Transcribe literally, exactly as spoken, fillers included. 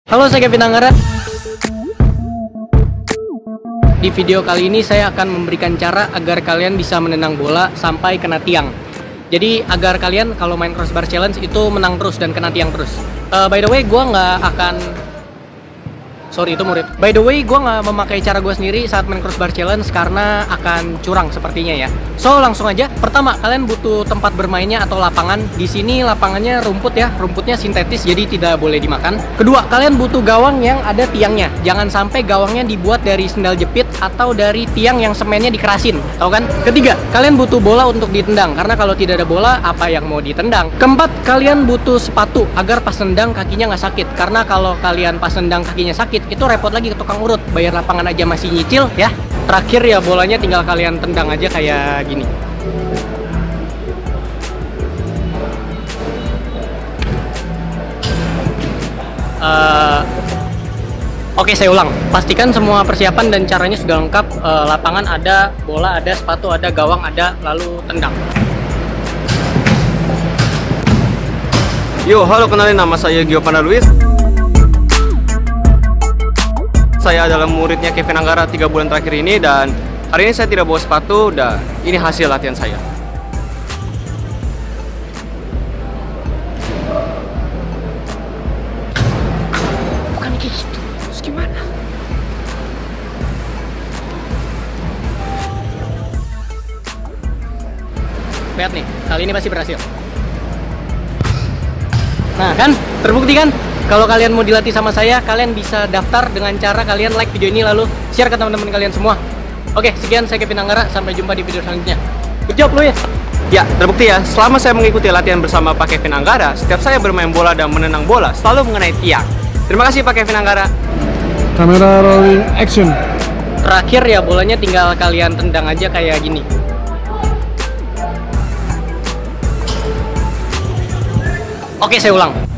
Halo, saya Kevin Anggara. Di video kali ini saya akan memberikan cara agar kalian bisa menendang bola sampai kena tiang. Jadi agar kalian kalau main crossbar challenge itu menang terus dan kena tiang terus. Uh, by the way, gue nggak akan Sorry, itu murid. By the way, gue nggak memakai cara gue sendiri saat main crossbar challenge karena akan curang sepertinya ya. So, langsung aja. Pertama, kalian butuh tempat bermainnya atau lapangan. Di sini lapangannya rumput ya, rumputnya sintetis jadi tidak boleh dimakan. Kedua, kalian butuh gawang yang ada tiangnya. Jangan sampai gawangnya dibuat dari sendal jepit atau dari tiang yang semennya dikerasin. Tahu kan? Ketiga, kalian butuh bola untuk ditendang karena kalau tidak ada bola, apa yang mau ditendang? Keempat, kalian butuh sepatu agar pas nendang kakinya nggak sakit. Karena kalau kalian pas nendang kakinya sakit, itu repot lagi ke tukang urut, bayar lapangan aja masih nyicil ya. Terakhir ya, bolanya tinggal kalian tendang aja kayak gini. uh, Oke, saya ulang. Pastikan semua persiapan dan caranya sudah lengkap. uh, Lapangan ada, bola ada, sepatu ada, gawang ada, lalu tendang. Yo, halo, kenalin, nama saya Giovanna Luis. Saya adalah muridnya Kevin Anggara tiga bulan terakhir ini, dan hari ini saya tidak bawa sepatu dan ini hasil latihan saya. Bukan gitu, terus gimana? Lihat nih, kali ini pasti berhasil. Nah kan, terbukti kan? Kalau kalian mau dilatih sama saya, kalian bisa daftar dengan cara kalian like video ini lalu share ke teman-teman kalian semua. Oke, sekian, saya Kevin Anggara. Sampai jumpa di video selanjutnya. Good job, Luis. Ya, terbukti ya, selama saya mengikuti latihan bersama Pak Kevin Anggara, setiap saya bermain bola dan menendang bola selalu mengenai tiang. Terima kasih Pak Kevin Anggara. Kamera rolling action. Terakhir ya, bolanya tinggal kalian tendang aja kayak gini. Oke, saya ulang.